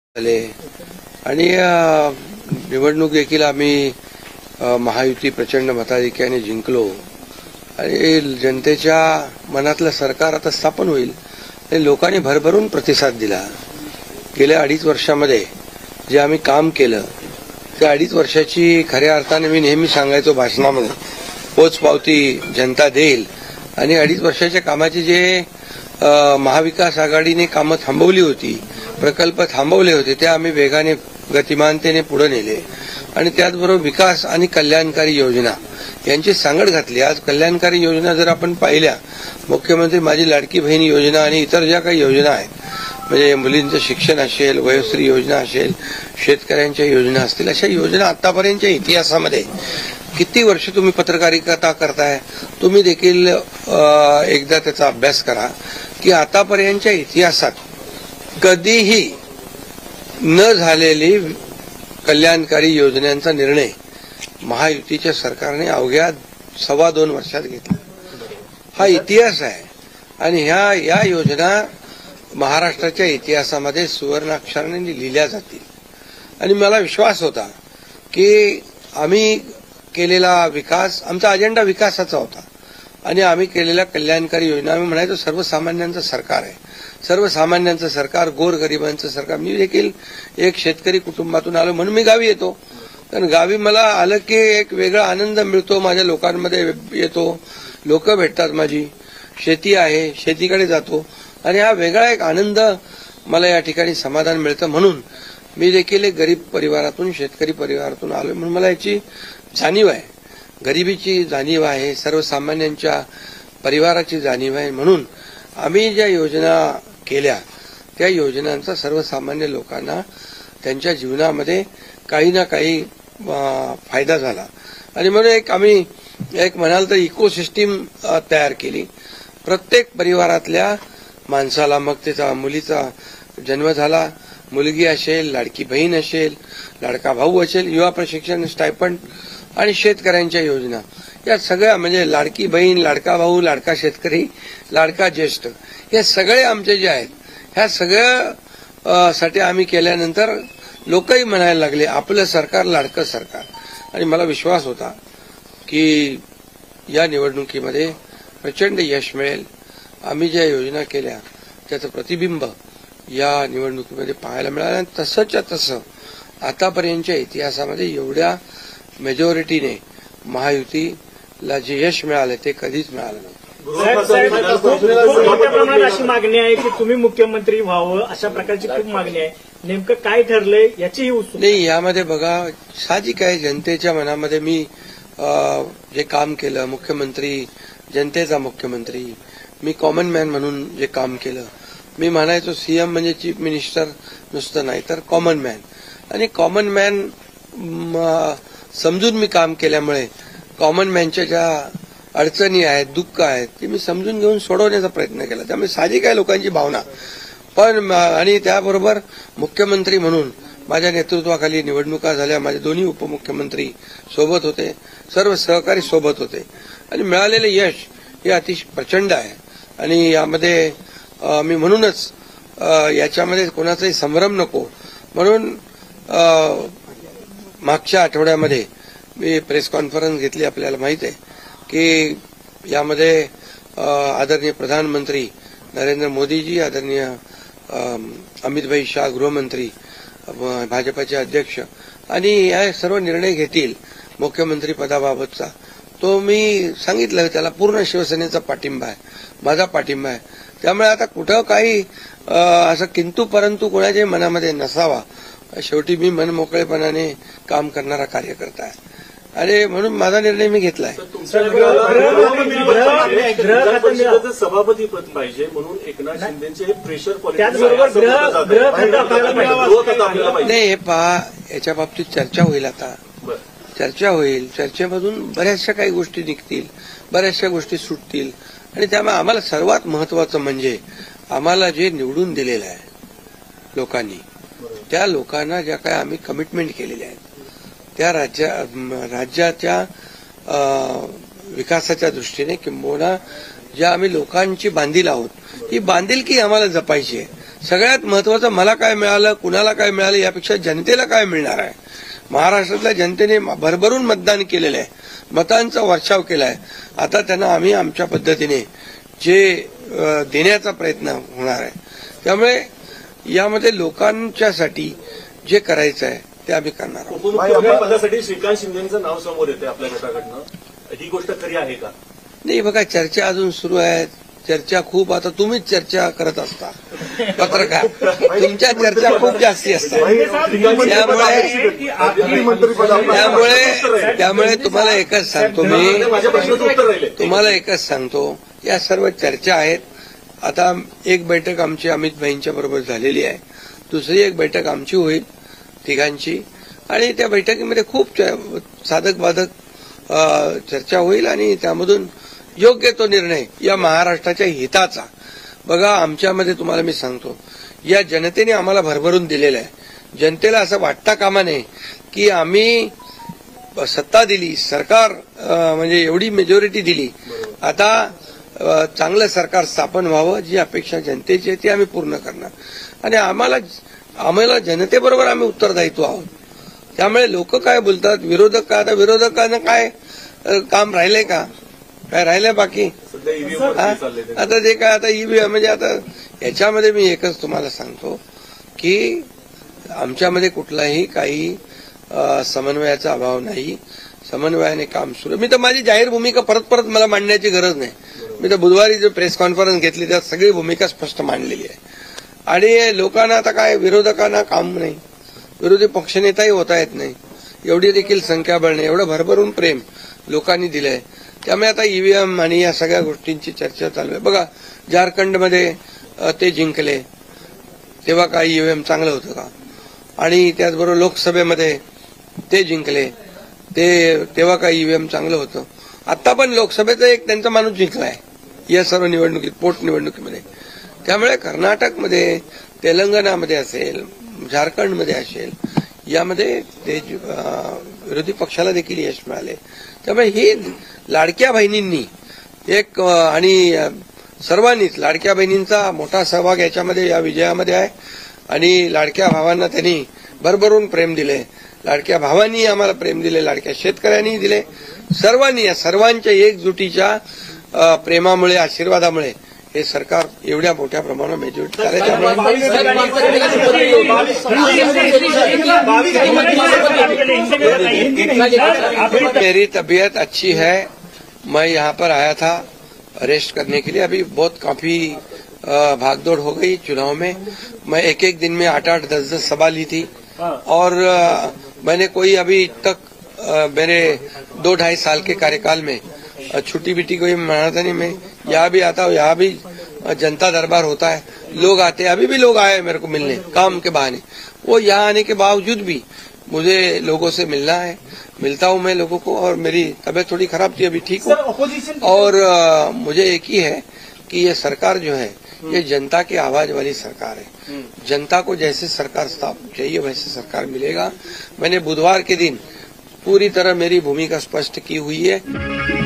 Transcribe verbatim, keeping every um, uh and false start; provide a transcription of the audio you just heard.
झाले आणि निवडणूक देखील आम्ही महायुती प्रचंड मताधिक्याने जिंकलो आणि जनतेच्या मनातलं सरकार आता स्थापन होईल आणि लोकांनी भरभरून प्रतिसाद दिला. गेल्या अडीच वर्षामध्ये जे आम्ही काम केलं त्या अडीच वर्षाची खऱ्या अर्थाने मी नेहमी सांगायचो भाषणामध्ये पोचपावती जनता देईल आणि अडीच वर्षाच्या कामाची जे महाविकास आघाडीने कामं थांबवली होती, प्रकल्प थांबवले होते, ते आम्ही वेगाने गतिमानतेने पुढे नेले आणि त्याचबरोबर विकास आणि कल्याणकारी योजना यांची सांगड घातली. आज कल्याणकारी योजना जर आपण पाहिल्या, मुख्यमंत्री माझी लाडकी बहीण योजना आणि इतर ज्या काही योजना आहेत, म्हणजे मुलींचं शिक्षण असेल, वयोश्री योजना असेल, शेतकऱ्यांच्या योजना असतील, अशा योजना आतापर्यंतच्या इतिहासामध्ये किती वर्ष तुम्ही पत्रकारिता करताय, तुम्ही देखील एकदा त्याचा अभ्यास करा की आतापर्यंतच्या इतिहासात कधीही न झालेली कल्याणकारी योजनांचा निर्णय महायुतीच्या सरकारने अवघ्या सव्वा दोन वर्षात घेतला. हा इतिहास आहे आणि ह्या या योजना महाराष्ट्राच्या इतिहासामध्ये सुवर्णाक्षराने लिहिल्या जातील आणि मला विश्वास होता की आम्ही केलेला विकास, आमचा अजेंडा विकासाचा होता आणि आम्ही केलेल्या कल्याणकारी योजना, आम्ही म्हणायचो सर्वसामान्यांचं सरकार आहे, सर्वसामान्यांचं सरकार, गोरगरिबांचं सरकार. मी देखील एक शेतकरी कुटुंबातून आलो म्हणून मी गावी येतो, कारण गावी मला आलं की एक वेगळा आनंद मिळतो, माझ्या लोकांमध्ये येतो, लोक भेटतात, माझी शेती आहे, शेतीकडे जातो आणि हा वेगळा एक आनंद मला या ठिकाणी समाधान मिळतं. म्हणून मी देखील एक गरीब परिवारातून, शेतकरी परिवारातून आलो म्हणून मला याची जाणीव आहे, गरिबीची जाणीव आहे, सर्वसामान्यांच्या परिवाराची जाणीव आहे. म्हणून आम्ही ज्या योजना केल्या त्या योजनांचा सर्वसामान्य लोकांना त्यांच्या जीवनामध्ये काही ना काही फायदा झाला आणि म्हणून एक आम्ही एक म्हणाल तर इकोसिस्टीम तयार केली. प्रत्येक परिवारातल्या माणसाला, मग त्याचा मुलीचा जन्म झाला, मुलगी असेल, लाडकी बहीण असेल, लाडका भाऊ असेल, युवा प्रशिक्षण स्टायपंड आणि शेतकऱ्यांच्या योजना, या सगळ्या म्हणजे लाडकी बहीण, लाडका भाऊ, लाडका शेतकरी, लाडका ज्येष्ठ, हे सगळे आमचे जे आहेत, ह्या सगळ्या साठी आम्ही केल्यानंतर लोकही म्हणायला लागले आपलं सरकार लाडकं सरकार. आणि मला विश्वास होता की या निवडणुकीमध्ये प्रचंड यश मिळेल. आम्ही ज्या योजना केल्या त्याचं प्रतिबिंब या निवडणुकीमध्ये पाहायला मिळालं आणि तसंच्या तसं आतापर्यंतच्या इतिहासामध्ये एवढ्या मेजॉरिटीने महायुतीला जे यश मिळालं ते कधीच मिळालं नव्हतं. मोठ्या प्रमाणात अशी मागणी आहे की तुम्ही मुख्यमंत्री व्हावं, अशा प्रकारची खूप मागणी आहे. नेमकं काय ठरलंय याचीही उत्सुकता नाही. यामध्ये बघा, साहजिक आहे, जनतेच्या मनामध्ये मी जे काम केलं, मुख्यमंत्री, जनतेचा मुख्यमंत्री, मी कॉमन मॅन म्हणून जे काम केलं, मी म्हणायचो सीएम म्हणजे चीफ मिनिस्टर नुसतं नाही तर कॉमन मॅन, आणि कॉमन मॅन समजून मी काम केल्यामुळे कॉमन मॅनच्या ज्या अडचणी आहेत, दुःख आहेत, ते मी समजून घेऊन सोडवण्याचा प्रयत्न केला. त्यामुळे साहजिक आहे लोकांची भावना. पण आणि त्याबरोबर मुख्यमंत्री म्हणून माझ्या नेतृत्वाखाली निवडणुका झाल्या, माझे दोन्ही उपमुख्यमंत्री सोबत होते, सर्व सहकारी सोबत होते आणि मिळालेले यश हे अतिशय प्रचंड आहे. आणि यामध्ये मी म्हणूनच याच्यामध्ये कोणाचाही संभ्रम नको म्हणून मागच्या आठवड्यामध्ये मी प्रेस कॉन्फरन्स घेतली. आपल्याला माहित आहे की यामध्ये आदरणीय प्रधानमंत्री नरेंद्र मोदीजी, आदरणीय अमितभाई शाह गृहमंत्री, भाजपाचे अध्यक्ष, आणि या सर्व निर्णय घेतील मुख्यमंत्री पदाबाबतचा. तो मी सांगितलं, त्याला पूर्ण शिवसेनेचा पाठिंबा आहे, माझा पाठिंबा आहे. त्यामुळे आता कुठं काही असं किंतु परंतु कोणाच्याही मनामध्ये नसावा. शेवटी मी मनमोकळेपणाने काम करणारा कार्यकर्ता आहे आणि म्हणून माझा निर्णय मी घेतलाय. सभापती पद पाहिजे म्हणून एकनाथ शिंदेचे प्रेशर नाही. हे पहा, याच्या बाबतीत चर्चा होईल, आता चर्चा होईल. चर्चेमधून बऱ्याचशा काही गोष्टी निघतील, बऱ्याचशा गोष्टी सुटतील आणि त्यामुळे आम्हाला सर्वात महत्वाचं म्हणजे आम्हाला जे निवडून दिलेलं आहे लोकांनी, त्या लोकांना ज्या काही आम्ही कमिटमेंट केलेल्या आहेत त्या राज्या राज्याच्या विकासाच्या दृष्टीने किंबहुना ज्या आम्ही लोकांची बांधील आहोत, ही बांधिलकी आम्हाला जपायची आहे. सगळ्यात महत्वाचं मला काय मिळालं, कुणाला काय मिळालं यापेक्षा जनतेला काय मिळणार आहे. महाराष्ट्रातल्या जनतेने भरभरून मतदान केलेलं आहे, मतांचा वर्षाव केला आहे. आता त्यांना आम्ही आमच्या पद्धतीने जे देण्याचा प्रयत्न होणार आहे. त्यामुळे यामध्ये लोकांच्यासाठी जे करायचं आहे ते आम्ही करणार आहोत. उपमुख्यमंत्री पदासाठी श्रीकांत शिंदेचं नाव समोर येते आपल्या गटाकडनं, ही गोष्ट खरी आहे का? नाही बघा, चर्चा अजून सुरू आहे. चर्चा खूप, आता तुम्हीच चर्चा करत असता पत्रकार, तुमच्या चर्चा खूप जास्ती असतात. त्यामुळे त्यामुळे त्यामुळे तुम्हाला एकच सांगतो मी तुम्हाला एकच सांगतो या सर्व चर्चा आहेत. आता एक बैठक आमची अमित भाईंच्या बरोबर झालेली आहे, दुसरी एक बैठक आमची होईल तिघांची, आणि त्या बैठकीमध्ये खूप साधक बाधक चर्चा होईल आणि त्यामधून योग्य तो निर्णय या महाराष्ट्राच्या हिताचा. बघा, आमच्यामध्ये तुम्हाला मी सांगतो, या जनतेने आम्हाला भरभरून दिलेलं आहे. जनतेला असं वाटता कामा नये की आम्ही सत्ता दिली, सरकार म्हणजे एवढी मेजॉरिटी दिली, आता चांगलं सरकार स्थापन व्हावं, जी अपेक्षा जनतेची आहे ती आम्ही पूर्ण करणार. आणि आम्हाला आम्हाला जनतेबरोबर आम्ही उत्तरदायित्व आहोत. त्यामुळे लोक काय बोलतात, विरोधक काय, आता विरोधकांना काय काम राहिलंय का, काय राहिलंय बाकी? आता जे काय आता ईव्हीएम म्हणजे आता याच्यामध्ये मी एकच तुम्हाला सांगतो की आमच्यामध्ये कुठलाही काही समन्वयाचा अभाव नाही. समन्वयाने काम सुरू. मी तर माझी जाहीर भूमिका परत परत मला मांडण्याची गरज नाही. मी तर बुधवारी जो प्रेस कॉन्फरन्स घेतली त्यात सगळी भूमिका स्पष्ट मांडलेली आहे. आणि लोकांना आता काय, विरोधकांना काम नाही, विरोधी पक्षनेताही होता येत नाही, एवढी देखील संख्याबळ नाही, एवढं भरभरून प्रेम लोकांनी दिलंय. त्यामुळे आता ईव्हीएम आणि या सगळ्या गोष्टींची चर्चा चालू आहे. बघा, झारखंडमध्ये ते जिंकले तेव्हा काय ईव्हीएम चांगलं होतं का? आणि त्याचबरोबर लोकसभेमध्ये ते जिंकले ते तेव्हा काय ईव्हीएम चांगलं होतं? आता पण लोकसभेचा एक त्यांचा माणूस जिंकलाय या सर्व निवडणुकीत, पोटनिवडणुकीमध्ये. त्यामुळे कर्नाटकमध्ये, तेलंगणामध्ये असेल, झारखंडमध्ये असेल, यामध्ये ते विरोधी पक्षाला देखील यश मिळाले. त्यामुळे ही लाडक्या बहिणींनी एक आणि सर्वांनीच लाडक्या बहिणींचा मोठा सहभाग याच्यामध्ये या विजयामध्ये आहे. आणि लाडक्या भावांना त्यांनी भरभरून प्रेम दिले, लाडक्या भावांनी आम्हाला प्रेम दिले, लाडक्या शेतकऱ्यांनी दिले. सर्वांनी, या सर्वांच्या एकजुटीच्या प्रेमामुळे, आशीर्वादामुळे हे सरकार एवढ्या मोठ्या प्रमाणात मेजॉरिटी झाले. मेरी तबीयत अच्छी है. मैं यहाँ पर आया था रेस्ट करने के लिए. अभी बहुत काफी भागदौड़ हो गई चुनाव में. मैं एक एक दिन में आठ आठ दस दस सभा ली थी और मैंने कोई अभी तक मेरे दो ढाई साल के कार्यकाल में छुट्टी बिट्टी कोई मनाता नहीं. मैं यहाँ भी आता हूँ, यहाँ भी जनता दरबार होता है, लोग आते हैं. अभी भी लोग आए मेरे को मिलने काम के बहाने. वो यहाँ आने के बावजूद भी मुझे लोगों से मिलना है, मिलता हूँ मैं लोगों को. और मेरी तबीयत थोड़ी खराब थी, अभी ठीक हूँ. और आ, मुझे एक ही है कि ये सरकार जो है ये जनता की आवाज वाली सरकार है. जनता को जैसे सरकार चाहिए वैसे सरकार मिलेगा. मैंने बुधवार के दिन पूरी तरह मेरी भूमिका स्पष्ट की हुई है.